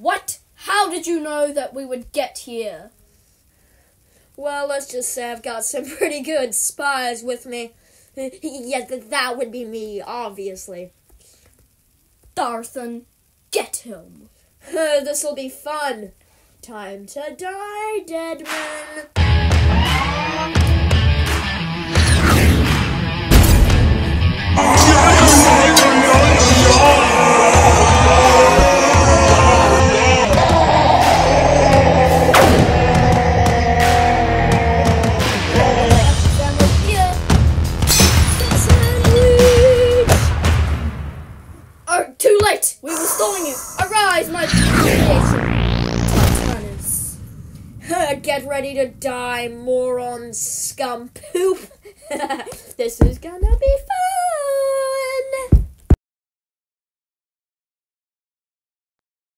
What? How did you know that we would get here? Well, let's just say I've got some pretty good spies with me. Yeah, that would be me, obviously. Darthan, get him. This'll be fun. Time to die, dead man. Too late! We were stalling you! Arise, my Titanus! Get ready to die, moron scum poop. This is gonna be fun!